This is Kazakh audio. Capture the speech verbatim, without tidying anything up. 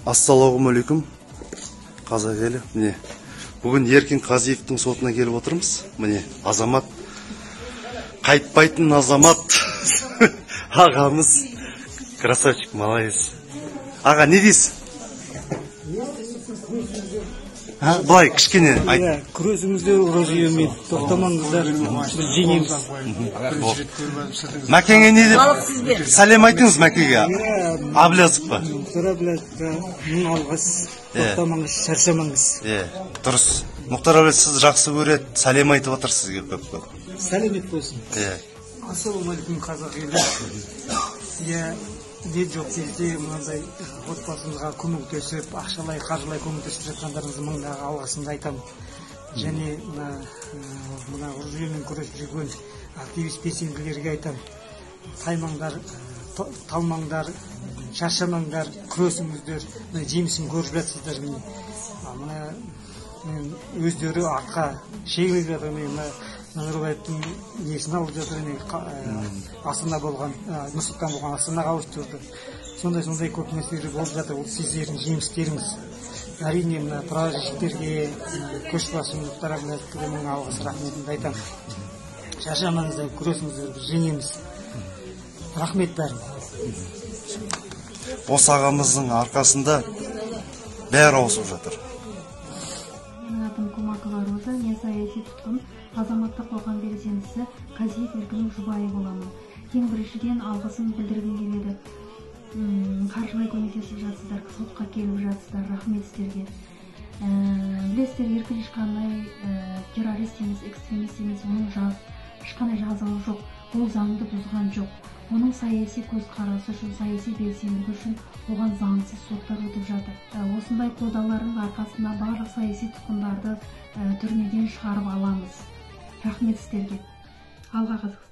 Ассалаумағалейкум. Қазақ елі. Міне, бүгін Еркін Қазиевтің сотына келіп отырмыз. Міне, азамат, қайтпайтын азамат ағамыз. Красавчик, молодец. Аға, не дейсіз? Былай, кішкене айт. Күресіңіздер розүйемен тоқтамаңыздар, біз жеңеміз. Мәкеңе не деп? Сәлем айтыңыз Мәкеге. Аблязық па? Мұқтар Аблязыққа мың алғыс, тоқтамаңыз, шаршамаңыз. Дұрыс. Мұқтар Аблязық сіз жақсы көреді, сәлем айтып отыр сізге көп-көп. Сәлемет болсын. Ассалаумағалейкум қазақ елі. Не жоқ кезде мынандай отбасымызға көмектесіп, ақшалай, қаржылай көмектесіп жатқандарыңызға мыңдағы алғысымды айтамын. Және мына розүйемен күресіп жүрген активист белсенділерге айтамын. Таймаңдар, талмаңдар, шаршамаңдар, күресіңіздер, жемісін көріп жатсыздар. Мына өздері артқа шегіліп жатыр. Назарбаевтың несін алып жатыр, Астана болған, Нұрсұлтан болған Астанаға ауыстырды. Сондай-сондай көп нәрселер болып жатыр, ол сіздердің жемістеріңіз. Әрине, мына прорабшілерге, көшбасшы Мұқтар Аблязыққа мың алғыс рахметімді айтамын. Шаршамаңыздар, күресіңіздер, жеңеміз. Рахмет бәріне. Осы ағамыздың арқасында бәрі ауысып жатыр. Менің атым Кумакова Роза, мен саяси тұтқын, азаматтық қоғам белсендісі Қазиев Еркіннің жұбайы боламын. Ең біріншіден алғысын білдіргім келеді. Қаржылай көмектесіп жатсыздар, сотқа келіп жатсыздар, рахмет сіздерге. Білесіздер, Еркін ешқандай террорист емес, экстремист емес, оның ешқандай жазалы жоқ, ол заңды бұзған жоқ. Оның саяси көзқарасы үшін, саяси белсенділігі үшін оған заңсыз соттар өтіп жатыр. Осындай қудалардың арқасында барлық саяси тұтқындарды түрмеден шығарып аламыз. Рахмет сіздерге. Алға Қазақстан.